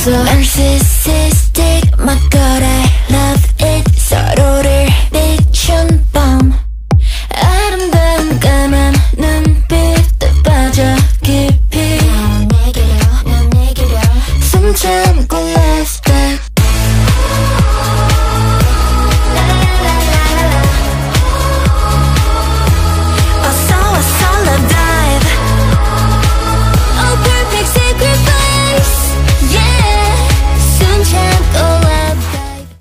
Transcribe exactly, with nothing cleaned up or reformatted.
so narcissistic my god I love it 서로를 비춘 밤 아름다운 까만 눈빛에 빠져 깊이 넌 내게로 넌 내게로 숨 참아